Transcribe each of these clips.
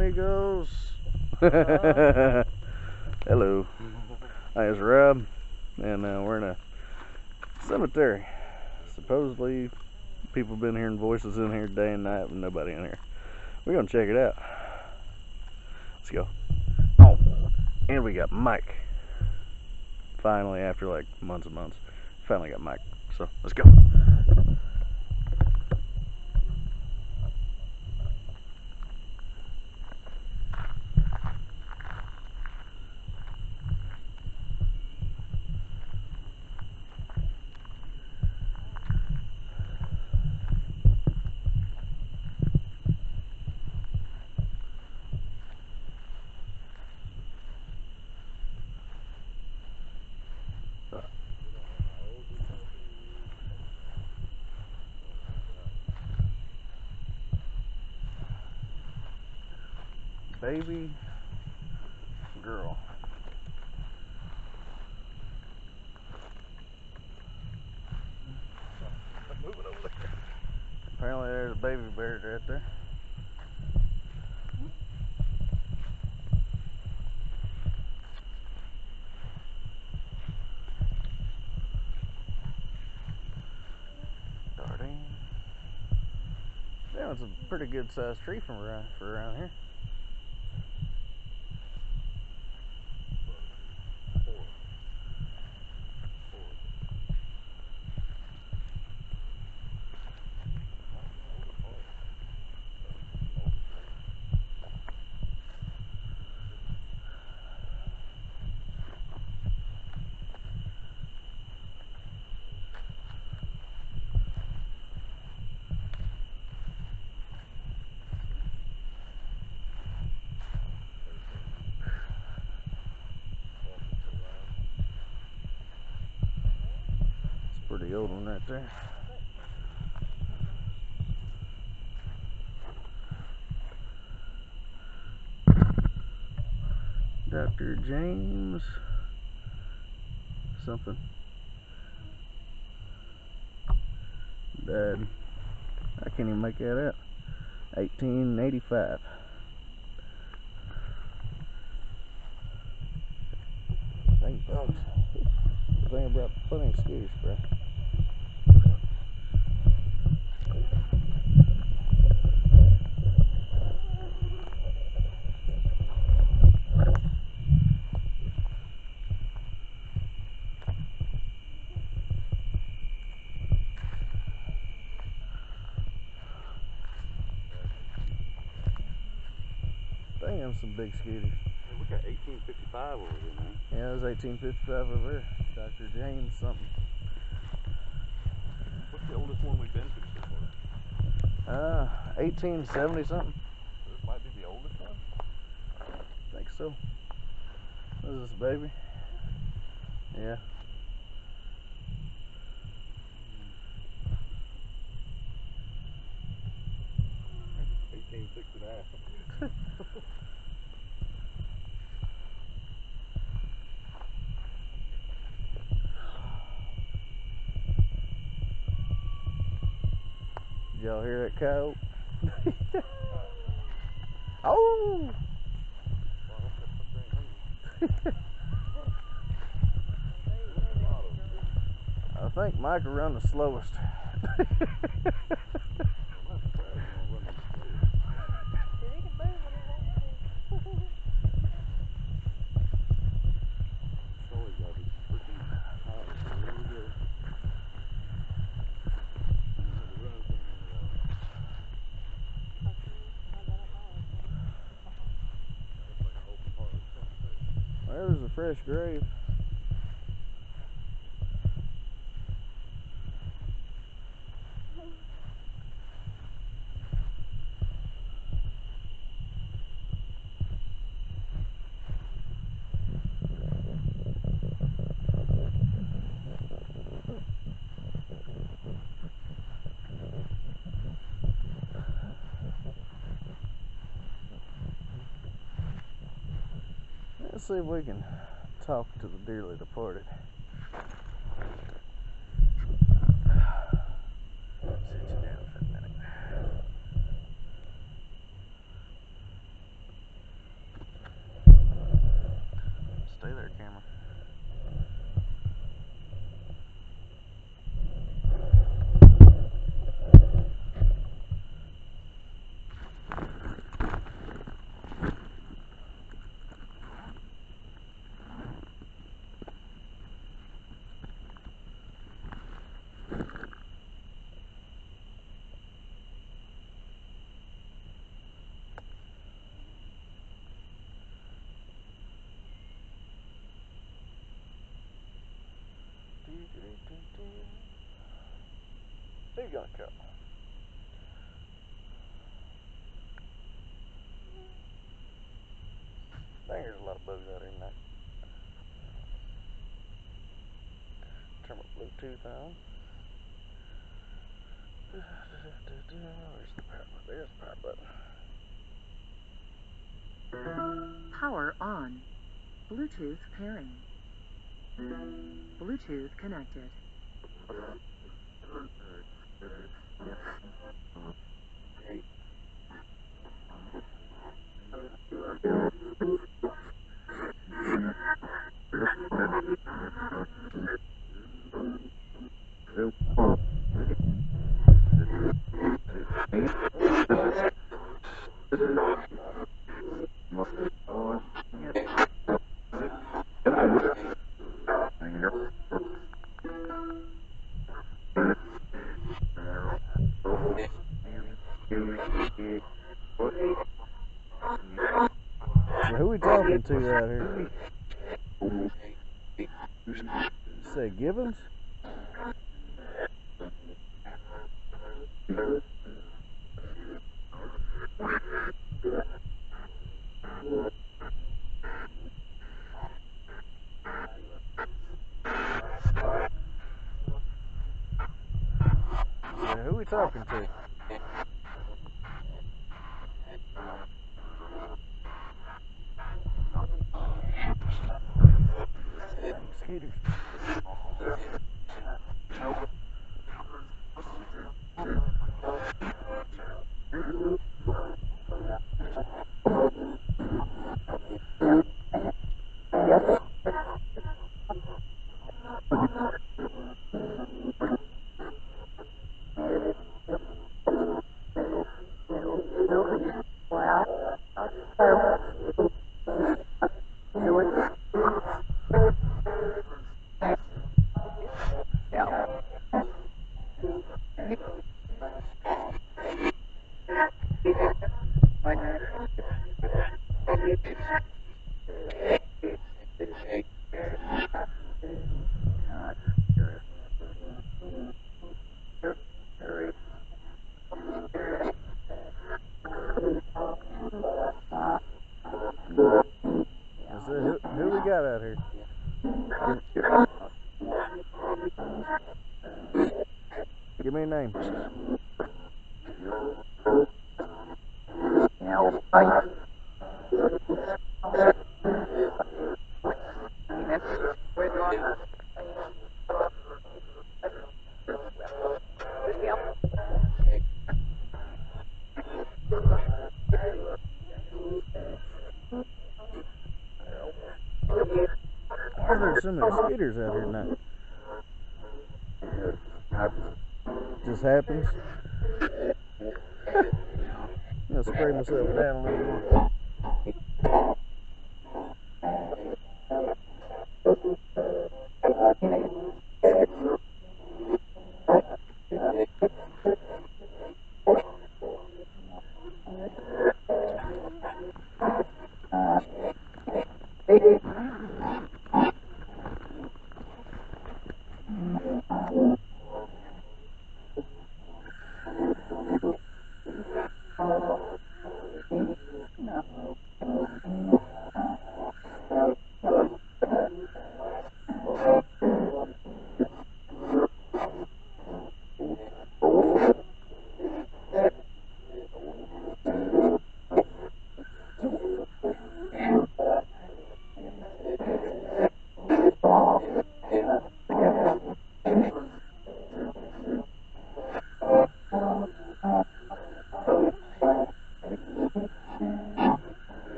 amigos. Hello. Hi, it's Rob, and we're in a cemetery. Supposedly, people have been hearing voices in here day and night, with nobody in here. We're gonna check it out. Let's go. Oh, and we got Mike. Finally, after like months and months, finally got Mike. So let's go. Baby girl. Moving over there. Apparently there's a baby bird right there. Darting. Yeah, it's a pretty good sized tree for around here. Pretty old one right there. Dr. James something. Died, I can't even make that out. 1885. Thank dogs. Thing about plenty of skitty spray. Damn, some big skitties. Yeah, we got 1855 over here, man. Yeah, it was 1855 over there. Dr. James something. What's the oldest one we've been to so far? 1870 something. This might be the oldest one? I think so. What is this, baby? Yeah. Did y'all hear that coyote? Oh! I think Mike will run the slowest. There's a fresh grave. Let's see if we can talk to the dearly departed. Sit you down for a minute. Hey there, camera. Who you gonna kill? There's a lot of bugs out here tonight. Turn my Bluetooth on. Where's the power button? There's the power button. Power on. Bluetooth pairing. Bluetooth connected. So who we talking to right here? Say Gibbons? So who we talking to? Skeeters. So who we got out here? Give me a name. Why are there so many skeeters out here tonight? Just happens. I'm gonna spray myself down a little more.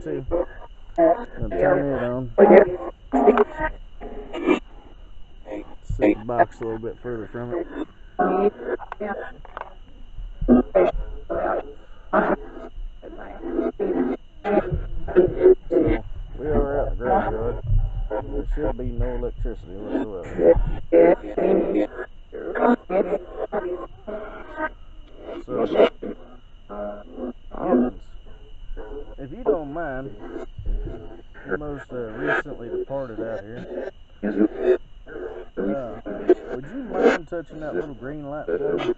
too. I'm gonna turn it on. Set the box a little bit further from it. So we are at the graveyard. There should be no electricity whatsoever. So, Gibbons, if you don't mind, the most recently departed out here, would you mind touching that little green light for me?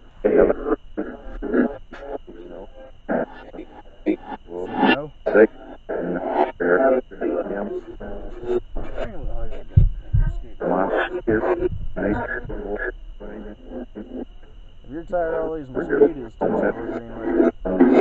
No? If you're tired of all these mosquitoes touching that little green light.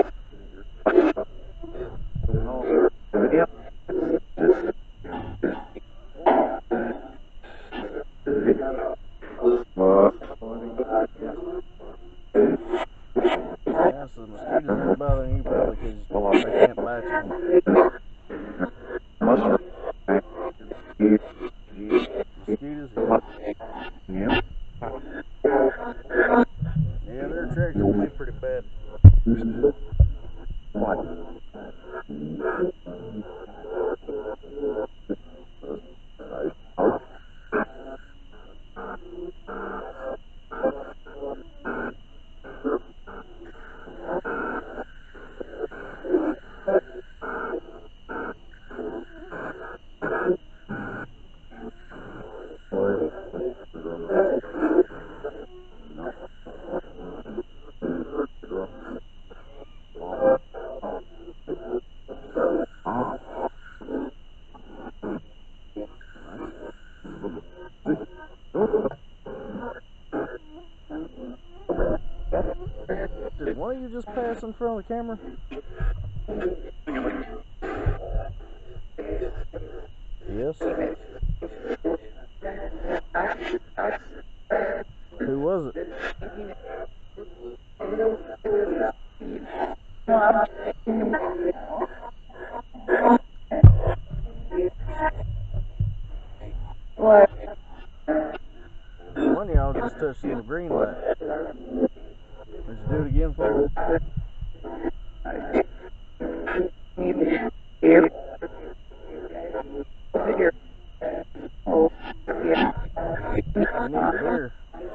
Yeah, so the mosquitoes aren't bothering you probably because they can't bite you. Mosquitoes, yeah. Yeah, they're attracting me pretty bad. Did one of you just pass in front of the camera? Yes. Who was it? One of y'all just touched the green light. Would you do it again for me? You need a beer.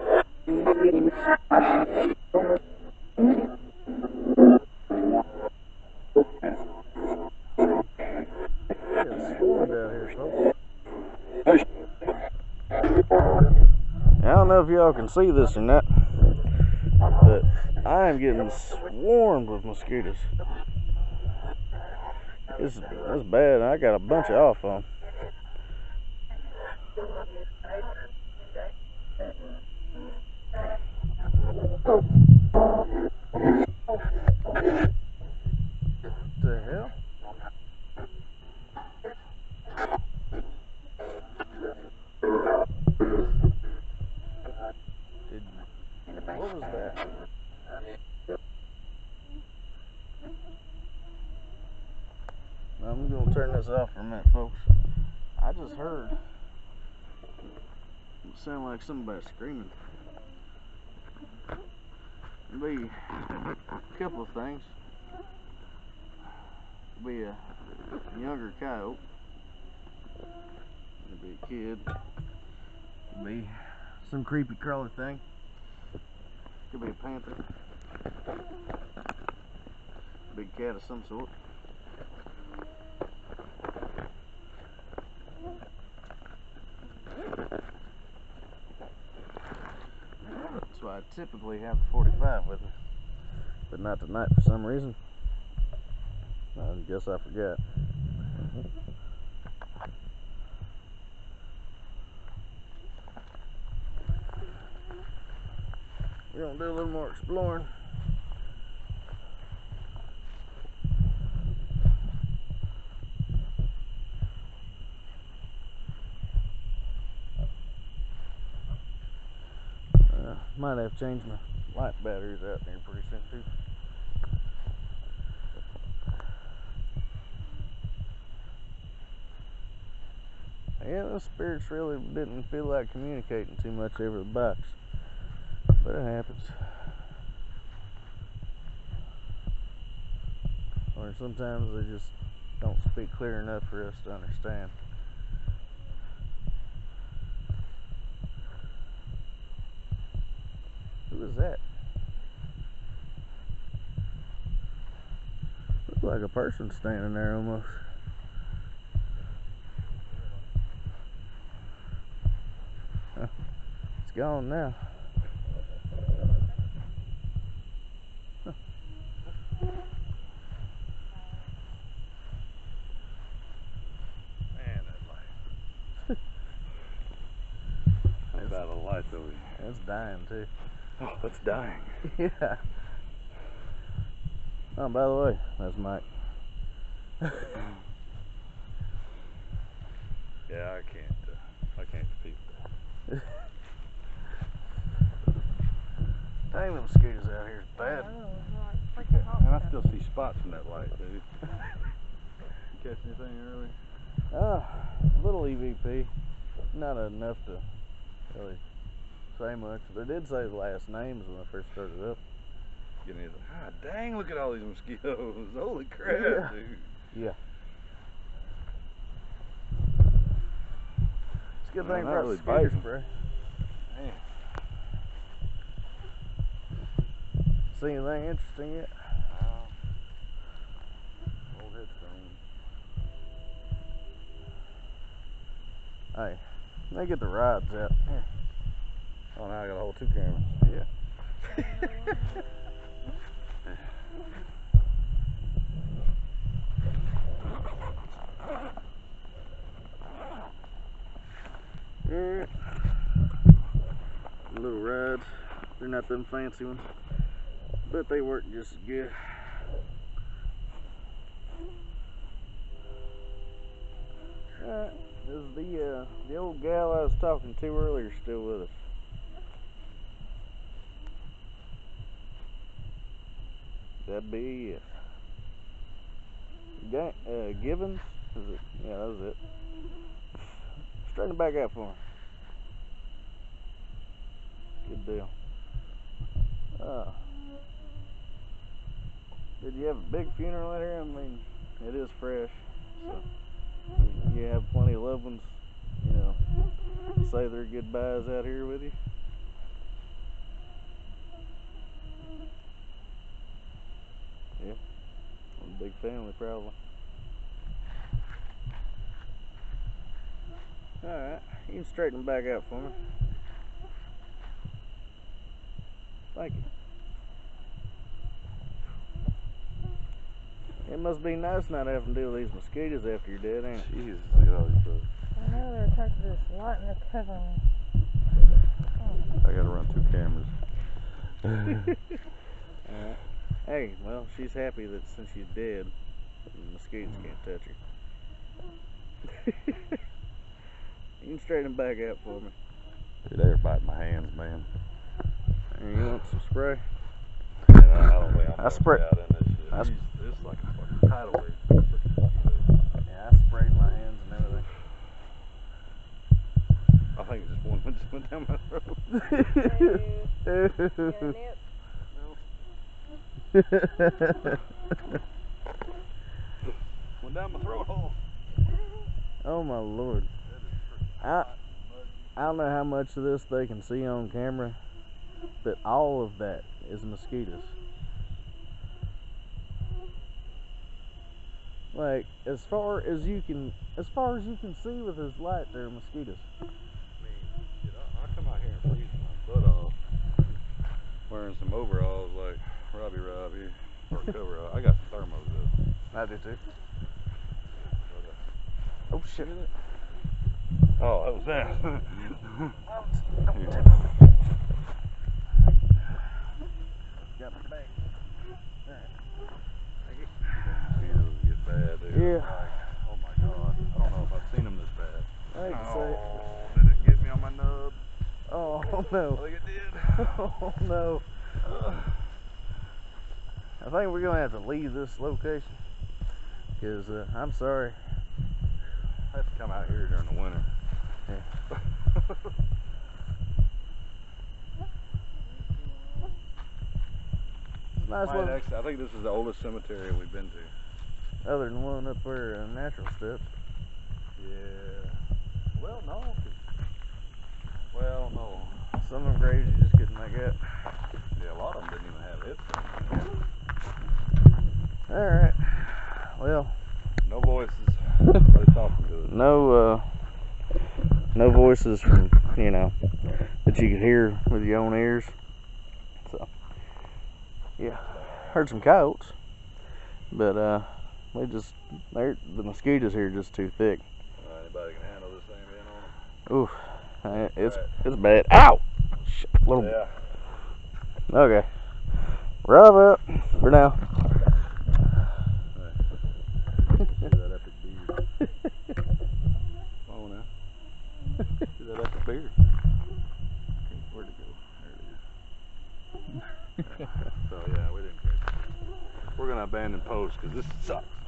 It's swarmed out here, folks. I don't know if y'all can see this or not, but I am getting swarmed with mosquitoes. It's bad. I got a bunch of off on. What the hell? What was that? I'm gonna turn this off for a minute, folks. I just heard it sounded like somebody screaming. It'll be a couple of things. It'll be a younger coyote. It'll be a kid. It'll be some creepy crawly thing. Could be a panther. Big cat of some sort. That's why I typically have the 45 with me, but not tonight for some reason. I guess I forgot. We're gonna do a little more exploring. Might have to change my light batteries out there pretty soon too. Yeah, those spirits really didn't feel like communicating too much over the box. But it happens. Or sometimes they just don't speak clear enough for us to understand. Who is that? Looks like a person standing there almost. It's gone now. Man, that light. How about a light over here? It's dying too. Oh, it's dying. Yeah. Oh, by the way, that's Mike. Yeah, I can't compete with that. Dang, them mosquitoes out here is bad. And I still see spots in that light, dude. You catch anything early? A little EVP. Not enough to really say much. They did say the last names when I first started up. Getting anything? Ah, dang, look at all these mosquitoes. Holy crap, Yeah. dude. Yeah. It's a good Well, thing not for really mosquito biting. spray. Man. See anything interesting yet? Old headstone. Hey, let me get the rods out. Here. Oh, now I gotta hold two cameras. Yeah. Alright. Little rods. They're not them fancy ones, but they work just as good. Alright, is the old gal I was talking to earlier still with us? That'd be a yes. Gibbons? Is it? Yeah, that was it. Straighten it back out for me. Good deal. Did you have a big funeral out here? I mean, it is fresh, so you have plenty of loved ones, you know, say their goodbyes out here with you. Yeah, one big family probably. Alright, you can straighten them back out for me. Thank you. It must be nice not having to deal with these mosquitoes after you're dead, ain't it? Jesus, look at all these bugs. I know they're attracted to this light and they're covering me. I gotta run two cameras. Alright. Hey, well, she's happy that since she's dead, the mosquitoes can't touch her. You can straighten them back out for me. Dude, they're biting my hands, man. Here, you want some spray? Man, I don't think I'm I gonna spray- stay out in this shit. I sp- It's like a fucking tidal wave. Yeah, I sprayed my hands and everything. I think just one just went down my throat. Went down my throat hole. Oh my lord. I don't know how much of this they can see on camera, but all of that is mosquitoes. Like as far as you can see with this light, there are mosquitoes. I mean, shit, I come out here and freeze my butt off wearing some overalls like Robbie or coverall. I got some thermos though. I do too. But, Oh shit. oh, that was that. Got my bag. Mosquitoes get bad, dude. Yeah. Like, oh my god. I don't know if I've seen them this bad. I hate to say it. Oh, did it get me on my nub? Oh no. Like it did. Oh no. I think we're gonna have to leave this location because I'm sorry. I have to come out here during the winter. Yeah. Nice Might one. actually, I think this is the oldest cemetery we've been to. Other than one up where Natural Steps. Yeah. Well, no. Well, no. Some of them graves you just couldn't make up. Yeah, a lot of them didn't even have it. Alright. Well, No voices. Nobody talking to us. no voices from, you know, that you could hear with your own ears. So, yeah. Heard some coyotes. But, the mosquitoes here are just too thick. Anybody can handle this thing being on Oof. It's bad. Ow! Shit, little. Yeah. Okay. Rub up for now. See that epic beard. Come on now. See that epic beard. Where'd it go? There it is. So yeah, we didn't catch it. We're gonna abandon post because this sucks.